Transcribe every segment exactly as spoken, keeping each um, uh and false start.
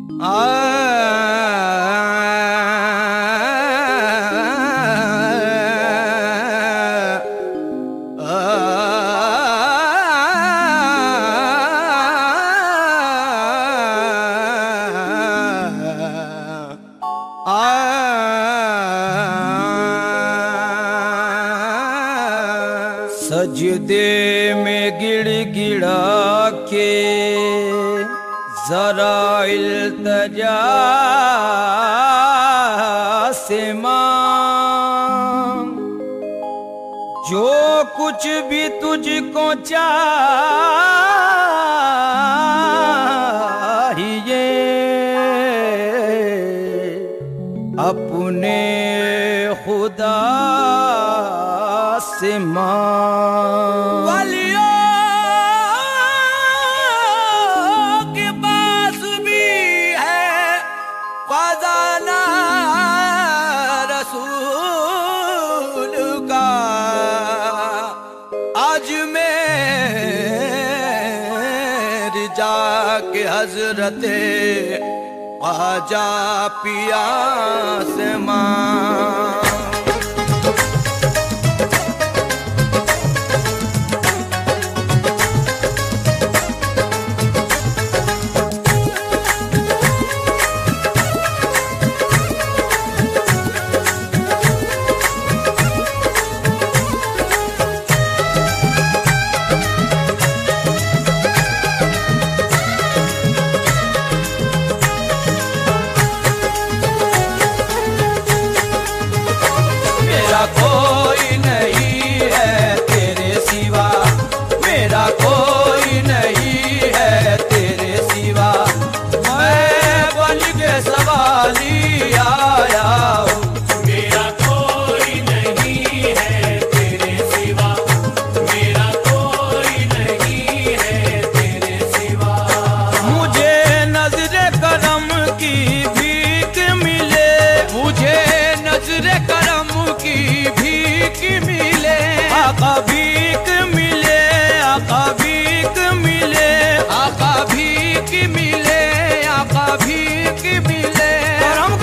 सजदे में गिड़ गिड़ा के जरा इल्तजा से मांग, जो कुछ भी तुझको चाहिए अपने खुदा से मांग। वालियों के पास भी है खजाना रसूल का, आज मेरी जाके हजरते ख्वाजा पिया से मांग। कोई नहीं है तेरे सिवा, मेरा कोई नहीं है तेरे सिवा, मैं बन के सवाली आया हूँ। मेरा कोई नहीं है तेरे सिवा, मेरा कोई नहीं है तेरे सिवा, मुझे नजरे करम की भीख मिले, मुझे नजरे करम की भीख मिले, आका भीख मिले, आका भीख मिले, आका भीख मिले, आका भीख मिले, करम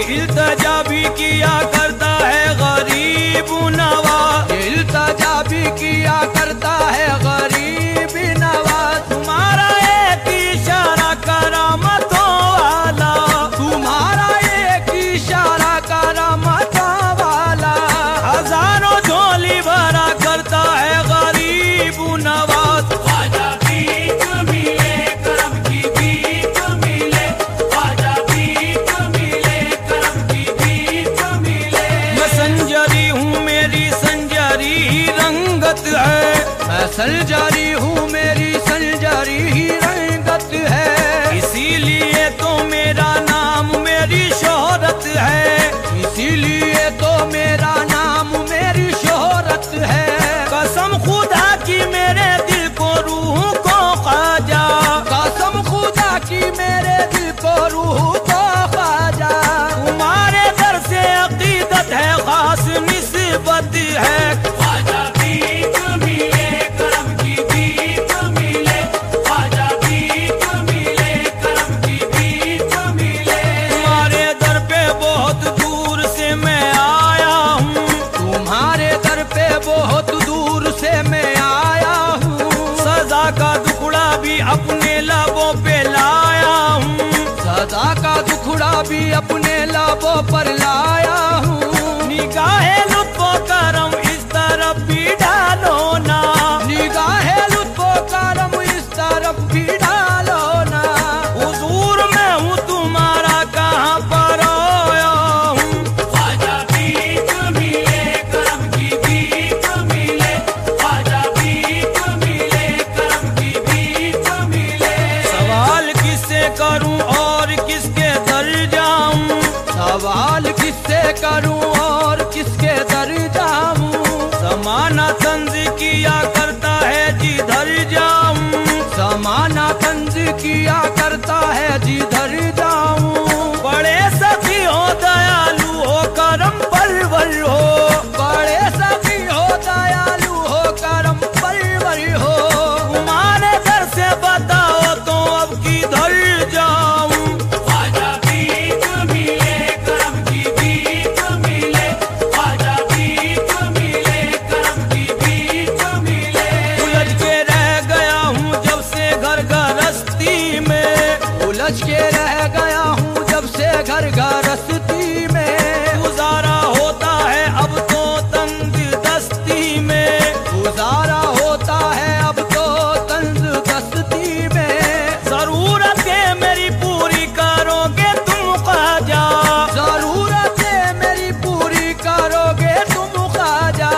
इल्तजा भी किया करता है गरीब नवाज, इल्तजा भी किया करता है गरीब नवाज। तुम्हारा एक इशारा करामतों वाला, तुम्हारा एक इशारा करामतों वाला, हजारों झोली भरा करता है गरीब नवाज। ख्वाजा भीख मिले करम की भीख मिले, ख्वाजा भीख मिले करम की भीख मिले। मैं संजरी हूँ मेरी संजरी ही रंगत है, मैं संजरी हूँ मेरी संजरी ही रंगत है। इसीलिए तो मेरा नाम मेरी शोहरत है, इसीलिए तो मेरा नाम मेरी शोहरत है। कसम खुदा की मेरे दिल को रूह को ख्वाजा, कसम खुदा की मेरे दिल को रूह को ख्वाजा। तुम्हारे दर से अकीदत है खास निस्बत है। ख्वाजा भीख मिले करम की भीख मिले, ख्वाजा भीख मिले करम की भीख मिले। तुम्हारे दर पे बहुत दूर से मैं आया हूँ, तुम्हारे दर पे बहुत दूर से मैं आया हूँ। सजा का दुखड़ा भी अपने लबों पे लाया हूँ, सदा का दुखड़ा भी अपने लबों पर लाया हूँ। निगाहे लुत्फो करम इस तरफ भी डालो ना, निगाहे लुत्फो करम इस तरफ भी डालो ना। हुजूर मैं हूँ तुम्हारा कहाँ पर आया हूँ। ख्वाजा भीख मिले करम की भीख मिले, ख्वाजा भीख मिले करम की भीख मिले। सवाल किससे करूँ और किसके दर जाऊँ, सवाल किससे करूं और किसके दर जाऊं। जमाना तंज किया करता है जिधर जाऊँ, जमाना तंज किया करता है जिधर जाऊं। बड़े सखी हो दयालु हो करम परवर हो, बड़े सखी हो दयालु हो करम परवर हो। तुम्हारे दर से बताओ तो अब किधर जाऊँ। ख्वाजा भीख मिले करम की भीख मिले, ख्वाजा भीख मिले करम की भीख मिले। उलझ के रह गया हूँ जब से घर गृहस्थी में, उलझ के रह गया हूँ जब से घर गृहस्थी में। गुजारा होता है अब तो तंग दस्ती में, गुजारा होता है अब तो तंज दस्ती में। जरूरतें मेरी पूरी करोगे तुम ख्वाजा, जरूरतें मेरी पूरी करोगे तुम ख्वाजा।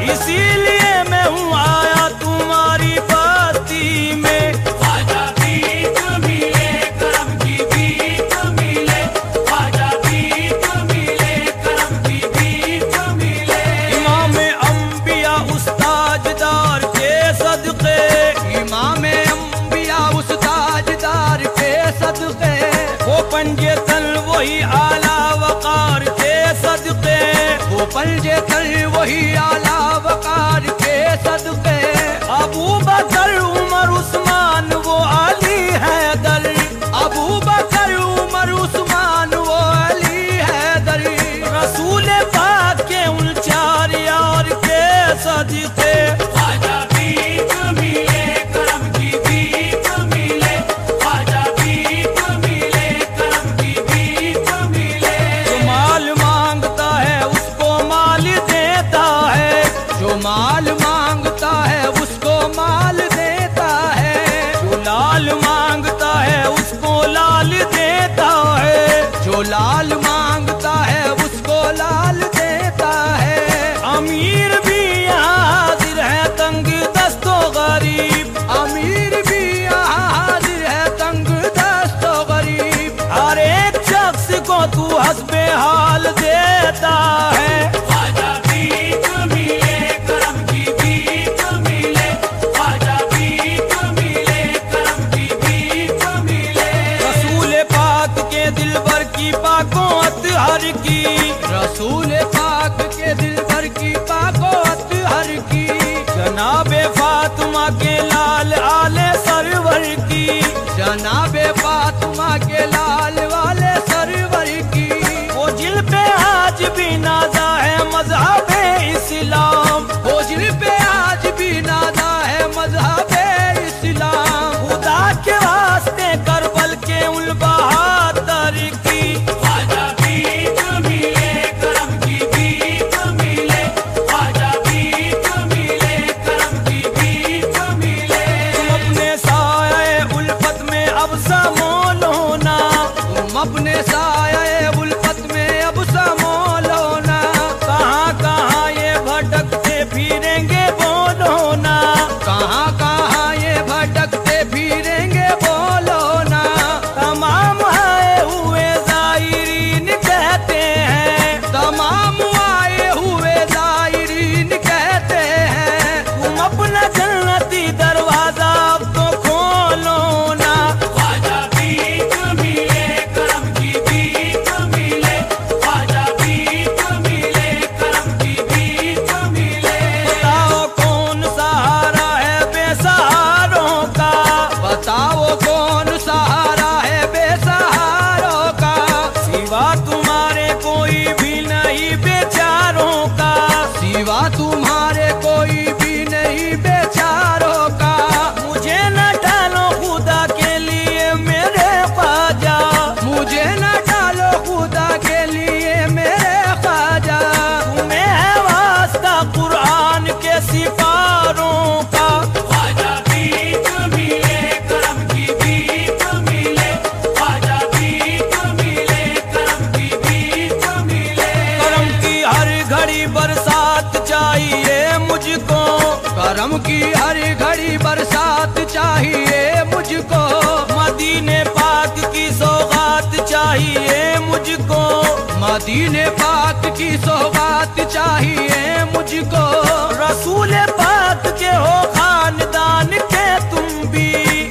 इसीलिए मैं हूँ आया तुम्हारी बस्ती में। ख्वाजा भीख मिले करम की भीख मिले, ख्वाजा भीख मिले करम की भीख मिले। इमाम अंबिया उस्ताजदार के सदके, इमाम अंबिया उस ताजदार के सदके, वो पंजे तल वही आला वकार के सदके, वो पंजे तल वही आला वकार के सदके। अबू बकर उमर उस्मान वो अली हैदर, अबू बकर उमर उस्मान वो अली हैदर। रसूल पाक के उन चार यार के सदके। ख्वाजा भीख मिले करम की भीख मिले, ख्वाजा भीख मिले करम की भीख मिले। जो माल मांगता है उसको माल देता है, जो माल मांगता है उसको माल देता है। जो लाल मांगता है उसको लाल देता है, जो लाल मांगता है उसको लाल देता है। अमीर भी यहाँ हाजिर है तंग दस्तो गरीब, अमीर भी यहाँ हाजिर है तंग दस्तो गरीब। हर एक शख्स को तू हस्बे हाल देता है। ख्वाजा भीख मिले करम की भीख मिले, ख्वाजा भीख मिले करम की भीख मिले। रसूल पाक के दिल भर की पाकों अतहर की, रसूल पाक के दिल भर की पाको अतहर की। जनाबे फातिमा के लाल आले सरवर की, जनाबे फातिमा के लाल वाले सरवर की। वो मदीने पाक की सोहबत चाहिए मुझको। रसूल पाक के हो खानदान के तुम भी,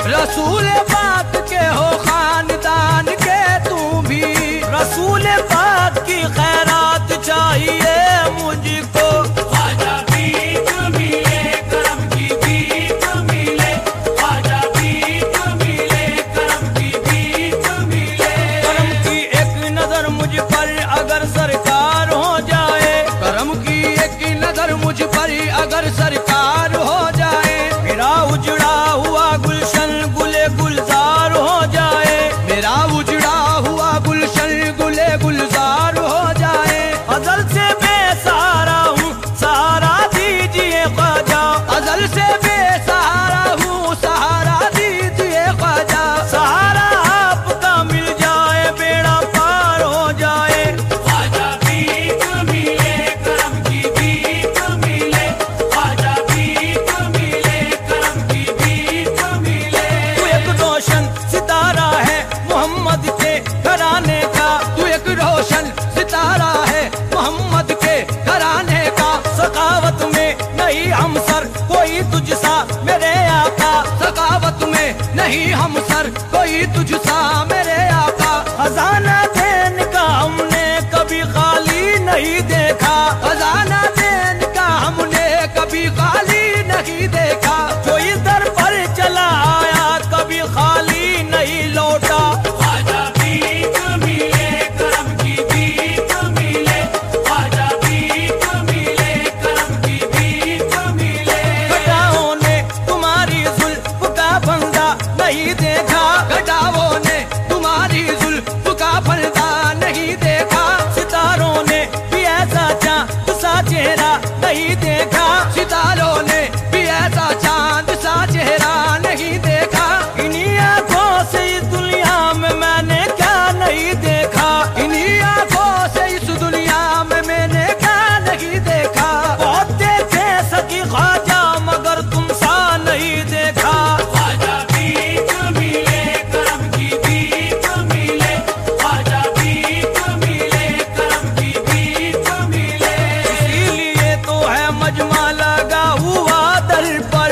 रसूल पाक के हो खानदान के तुम भी। रसूल पाक की खैरात चाहिए मुझको। ख्वाजा भीख मिले करम की भीख मिले, ख्वाजा भीख मिले करम की भीख मिले। करम की एक नजर मुझ पर अगर सरकार हो जाए, करम की एक नजर मुझ पर अगर सरकार हो जाए, मेरा उजड़ा हुआ गुलशन गुले गुलजार हो जाए, मेरा उजड़ा हुआ गुलशन गुले गुलजार हो जाए। अजल से बेसहारा हूँ सहारा दीजिए ख्वाजा, अजल से बेसहारा हूँ सहारा दीजिए ख्वाजा। सहारा आपका मिल जाए बेड़ा पार हो जाए। ख्वाजा भीख मिले करम की भीख मिले, ख्वाजा भीख मिले करम की भीख मिले। तू एक रोशन सितारा है मोहम्मद के घराने का, तू एक रोशन सितारा है मोहम्मद के घराने का। सखावत में नहीं हम सर कोई तुझसा मेरे आका, सखावत में नहीं हम सर कोई तुझसा मेरे आका। खजाना देन का हमने कभी खाली नहीं देखा, खजाना देन का हमने कभी खाली नहीं देखा। जो इस दर पर चला आया कभी खाली नहीं लौटा। ख्वाजा भीख मिले करम की भीख मिले, ख्वाजा भीख मिले करम की भीख मिले। घटाओं ने तुम्हारी जुल्फ का फंदा नहीं देखा, घटाओं ने तुम्हारी जुल्फ का फंदा नहीं देखा। सितारों ने भी ऐसा चांद सा चेहरा नहीं देखा, सितारों ने भी ऐसा चांद सा चेहरा नहीं देखा। इन्हीं आंखों से इस दुनिया में मैंने क्या नहीं देखा, इन्हीं आंखों से इस दुनिया में मैंने क्या नहीं देखा। बहुत देखे सकी ख्वाजा मगर तुम सा नहीं देखा। ख्वाजा भीख मिले करम की भीख मिले, ख्वाजा भीख मिले करम की भीख मिले। इसीलिए तो है मजमा लगा हुआ दर पर,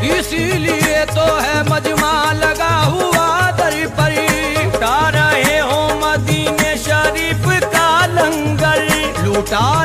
इसीलिए तो है मजमा लगा हुआ दर पर। लुटा रहे हो मदीने शरीफ का लंगर, लुटा